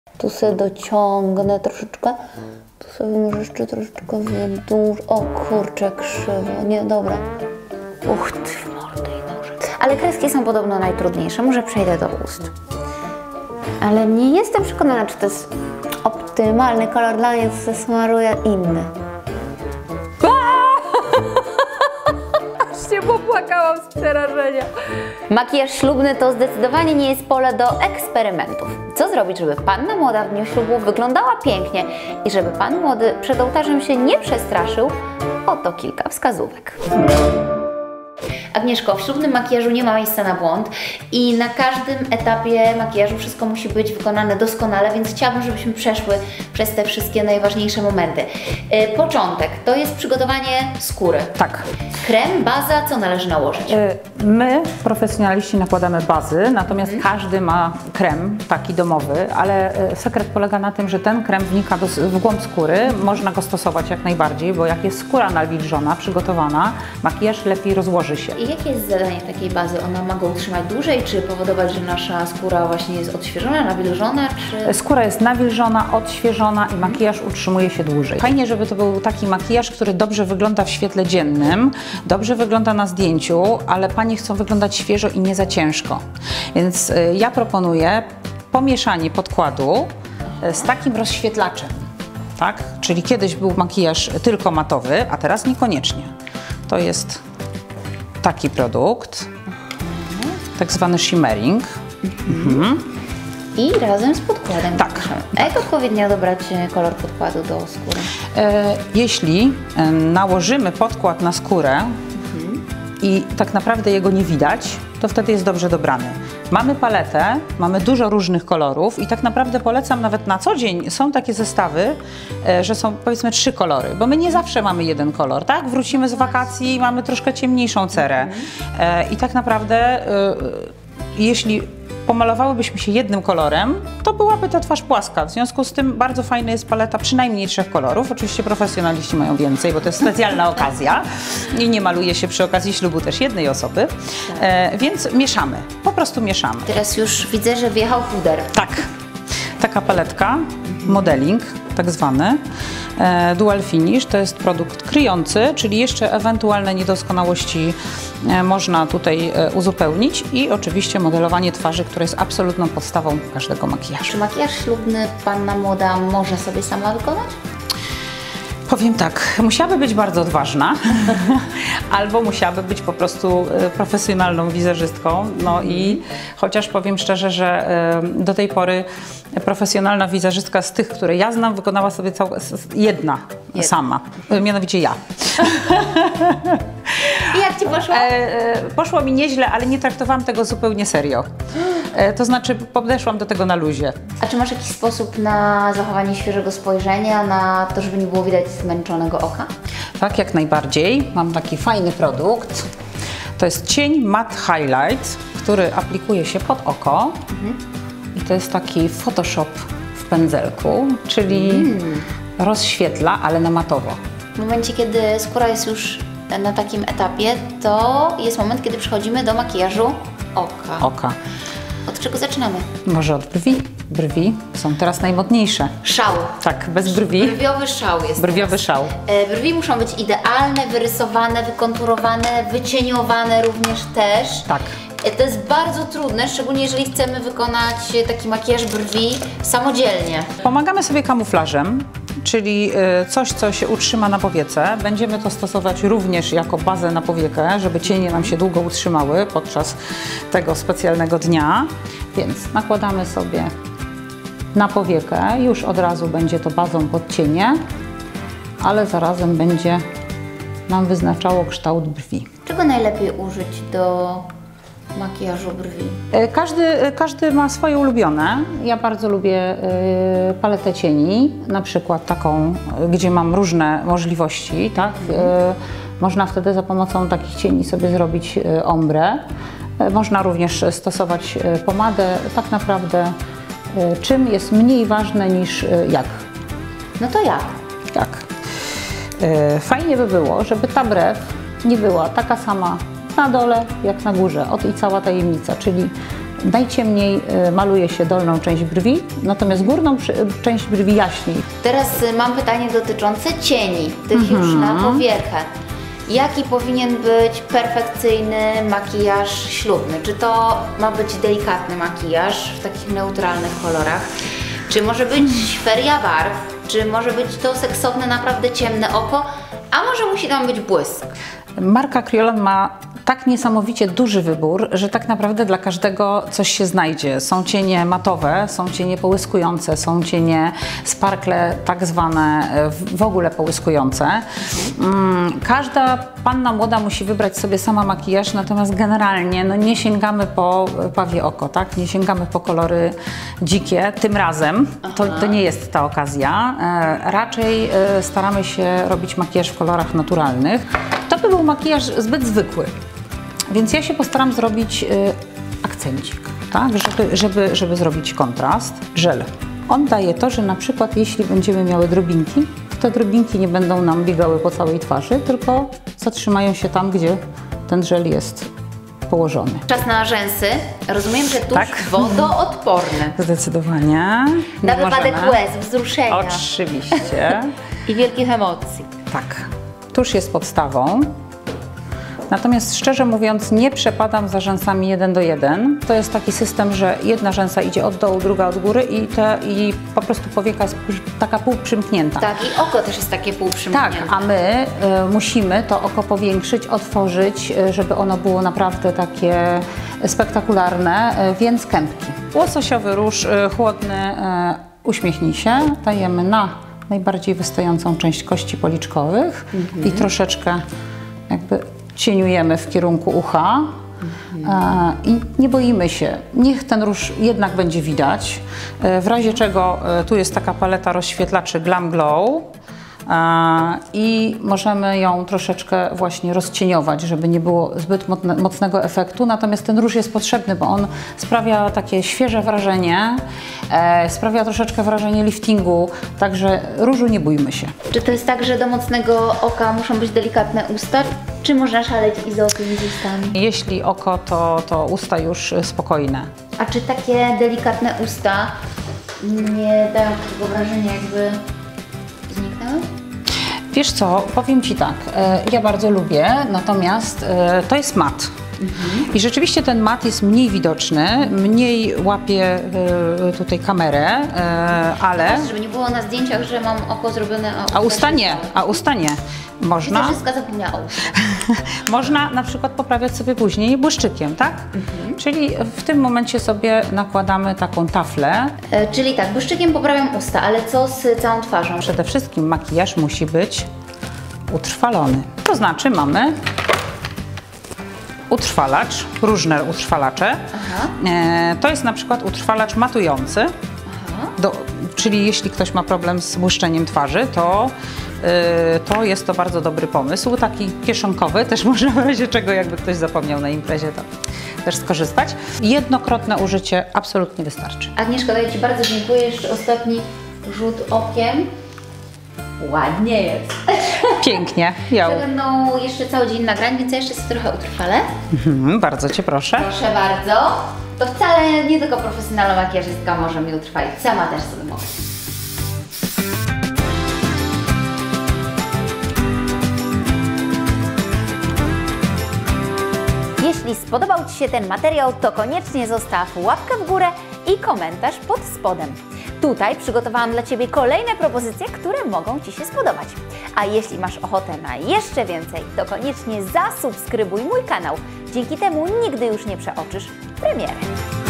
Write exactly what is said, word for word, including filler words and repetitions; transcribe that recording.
Tu sobie dociągnę troszeczkę. Tu sobie może jeszcze troszeczkę wydłuż. O kurczę, krzywo. Nie, dobra. Uch, ty w mordę i noże. Ale kreski są podobno najtrudniejsze. Może przejdę do ust. Ale nie jestem przekonana, czy to jest optymalny kolor dla mnie, to zasmaruję inny. Się popłakałam z przerażenia. Makijaż ślubny to zdecydowanie nie jest pole do eksperymentów. Co zrobić, żeby panna młoda w dniu ślubu wyglądała pięknie i żeby pan młody przed ołtarzem się nie przestraszył? Oto kilka wskazówek. Agnieszko, w ślubnym makijażu nie ma miejsca na błąd i na każdym etapie makijażu wszystko musi być wykonane doskonale, więc chciałabym, żebyśmy przeszły przez te wszystkie najważniejsze momenty. Yy, początek to jest przygotowanie skóry. Tak. Krem, baza, co należy nałożyć? My, profesjonaliści, nakładamy bazy, natomiast mhm. każdy ma krem taki domowy, ale sekret polega na tym, że ten krem wnika do, w głąb skóry, można go stosować jak najbardziej, bo jak jest skóra nawilżona, przygotowana, makijaż lepiej rozłoży się. I jakie jest zadanie takiej bazy? Ona ma go utrzymać dłużej, czy powodować, że nasza skóra właśnie jest odświeżona, nawilżona, czy... Skóra jest nawilżona, odświeżona i makijaż utrzymuje się dłużej. Fajnie, żeby to był taki makijaż, który dobrze wygląda w świetle dziennym, dobrze wygląda na zdjęciu, ale panie chcą wyglądać świeżo i nie za ciężko. Więc y, ja proponuję pomieszanie podkładu y, z takim rozświetlaczem, tak? Czyli kiedyś był makijaż tylko matowy, a teraz niekoniecznie. To jest taki produkt, tak zwany shimmering. Mhm. I razem z podkładem. Tak. A jak odpowiednio dobrać kolor podkładu do skóry? E, jeśli e, nałożymy podkład na skórę mhm. i tak naprawdę jego nie widać, to wtedy jest dobrze dobrany. Mamy paletę, mamy dużo różnych kolorów i tak naprawdę polecam nawet na co dzień, są takie zestawy, e, że są powiedzmy trzy kolory, bo my nie zawsze mamy jeden kolor, tak? Wrócimy z wakacji i mamy troszkę ciemniejszą cerę e, i tak naprawdę e, jeśli pomalowałybyśmy się jednym kolorem, to byłaby ta twarz płaska. W związku z tym bardzo fajna jest paleta przynajmniej trzech kolorów. Oczywiście profesjonaliści mają więcej, bo to jest specjalna okazja i nie maluje się przy okazji ślubu też jednej osoby. E, więc mieszamy, po prostu mieszamy. Teraz już widzę, że wjechał puder. Tak, taka paletka, modeling tak zwany. E, Dual Finish to jest produkt kryjący, czyli jeszcze ewentualne niedoskonałości e, można tutaj e, uzupełnić i oczywiście modelowanie twarzy, które jest absolutną podstawą każdego makijażu. Czy makijaż ślubny panna młoda może sobie sama wykonać? Powiem tak, musiałaby być bardzo odważna, albo musiałaby być po prostu profesjonalną wizerzystką. No i chociaż powiem szczerze, że do tej pory profesjonalna wizerzystka z tych, które ja znam, wykonała sobie cał... jedna, jedna sama, mianowicie ja. I jak Ci poszło? E, e, poszło mi nieźle, ale nie traktowałam tego zupełnie serio. E, to znaczy podeszłam do tego na luzie. A czy masz jakiś sposób na zachowanie świeżego spojrzenia, na to, żeby nie było widać zmęczonego oka? Tak, jak najbardziej. Mam taki fajny produkt. To jest cień Matte Highlight, który aplikuje się pod oko. Mhm. I to jest taki Photoshop w pędzelku, czyli mm. rozświetla, ale na matowo. W momencie, kiedy skóra jest już na takim etapie, to jest moment, kiedy przechodzimy do makijażu oka. Oka. Od czego zaczynamy? Może od brwi. Brwi są teraz najmodniejsze. Szał. Tak, bez brwi. Brwiowy szał jest. Brwiowy teraz. szał. E, brwi muszą być idealne, wyrysowane, wykonturowane, wycieniowane również też. Tak. E, to jest bardzo trudne, szczególnie jeżeli chcemy wykonać taki makijaż brwi samodzielnie. Pomagamy sobie kamuflażem, czyli coś, co się utrzyma na powiece. Będziemy to stosować również jako bazę na powiekę, żeby cienie nam się długo utrzymały podczas tego specjalnego dnia. Więc nakładamy sobie na powiekę, już od razu będzie to bazą pod cienie, ale zarazem będzie nam wyznaczało kształt brwi. Czego najlepiej użyć do makijażu brwi? Każdy, każdy ma swoje ulubione. Ja bardzo lubię y, paletę cieni, na przykład taką, gdzie mam różne możliwości, tak? Y, można wtedy za pomocą takich cieni sobie zrobić y, ombre. Y, można również stosować y, pomadę. Tak naprawdę y, czym jest mniej ważne niż y, jak. No to jak? Tak. Y, fajnie by było, żeby ta brew nie była taka sama na dole jak na górze. Oto i cała tajemnica, czyli najciemniej y, maluje się dolną część brwi, natomiast górną przy, część brwi jaśniej. Teraz y, mam pytanie dotyczące cieni, tych już na powierzchnię. Jaki powinien być perfekcyjny makijaż ślubny? Czy to ma być delikatny makijaż w takich neutralnych kolorach? Czy może być feria barw? Czy może być to seksowne, naprawdę ciemne oko? A może musi tam być błysk? Marka Kryolan ma tak niesamowicie duży wybór, że tak naprawdę dla każdego coś się znajdzie. Są cienie matowe, są cienie połyskujące, są cienie sparkle tak zwane, w ogóle połyskujące. Każda panna młoda musi wybrać sobie sama makijaż, natomiast generalnie no, nie sięgamy po pawie oko, tak? Nie sięgamy po kolory dzikie. Tym razem to, to nie jest ta okazja. Raczej staramy się robić makijaż w kolorach naturalnych. To by był makijaż zbyt zwykły. Więc ja się postaram zrobić y, akcencik, tak? żeby, żeby, żeby zrobić kontrast. Żel. On daje to, że na przykład jeśli będziemy miały drobinki, to te drobinki nie będą nam biegały po całej twarzy, tylko zatrzymają się tam, gdzie ten żel jest położony. Czas na rzęsy. Rozumiem, że tusz Tak. wodoodporny. Zdecydowanie. Na Nie wypadek możemy. łez, wzruszenia Oczywiście. i wielkich emocji. Tak. Tusz jest podstawą. Natomiast szczerze mówiąc nie przepadam za rzęsami jeden do jeden. To jest taki system, że jedna rzęsa idzie od dołu, druga od góry i, te, i po prostu powieka jest taka półprzymknięta. Tak, i oko też jest takie półprzymknięte. Tak, a my y, musimy to oko powiększyć, otworzyć, y, żeby ono było naprawdę takie spektakularne, y, więc kępki. Łososiowy róż, y, chłodny, y, uśmiechnij się, dajemy na najbardziej wystającą część kości policzkowych mhm. i troszeczkę jakby cieniujemy w kierunku ucha mhm. e, i nie boimy się. Niech ten róż jednak będzie widać. E, w razie czego e, tu jest taka paleta rozświetlaczy Glam Glow e, i możemy ją troszeczkę właśnie rozcieniować, żeby nie było zbyt mocne, mocnego efektu. Natomiast ten róż jest potrzebny, bo on sprawia takie świeże wrażenie, e, sprawia troszeczkę wrażenie liftingu, także różu nie bójmy się. Czy to jest tak, że do mocnego oka muszą być delikatne usta? Czy można szaleć i za okiem z ustami? Jeśli oko, to, to usta już spokojne. A czy takie delikatne usta nie dają takiego wrażenia, jakby zniknęły? Wiesz co, powiem Ci tak, e, ja bardzo lubię, natomiast e, to jest mat. Mhm. I rzeczywiście ten mat jest mniej widoczny, mniej łapie e, tutaj kamerę, e, ale... Żeby nie było na zdjęciach, że mam oko zrobione, a usta, a usta nie, a usta nie. Można, wszystko zapomniała o ustach. można na przykład poprawiać sobie później błyszczykiem, tak? Mhm. Czyli w tym momencie sobie nakładamy taką taflę. E, czyli tak, błyszczykiem poprawiam usta, ale co z całą twarzą? Przede wszystkim makijaż musi być utrwalony. To znaczy mamy utrwalacz, różne utrwalacze. E, to jest na przykład utrwalacz matujący, do, czyli jeśli ktoś ma problem z błyszczeniem twarzy, to, e, to jest to bardzo dobry pomysł. Taki kieszonkowy, też można w razie czego, jakby ktoś zapomniał na imprezie, to też skorzystać. Jednokrotne użycie absolutnie wystarczy. Agnieszka, ja Ci bardzo dziękuję. Jeszcze ostatni rzut okiem. Ładnie jest. Pięknie. Ja... Będą jeszcze cały dzień nagrań, więc ja jeszcze sobie trochę utrwalę. Mhm, bardzo Cię proszę. Proszę bardzo. To wcale nie tylko profesjonalna makijażystka może mi utrwalić. Sama też sobie mogę. Jeśli spodobał Ci się ten materiał, to koniecznie zostaw łapkę w górę i komentarz pod spodem. Tutaj przygotowałam dla Ciebie kolejne propozycje, które mogą Ci się spodobać. A jeśli masz ochotę na jeszcze więcej, to koniecznie zasubskrybuj mój kanał. Dzięki temu nigdy już nie przeoczysz premiery.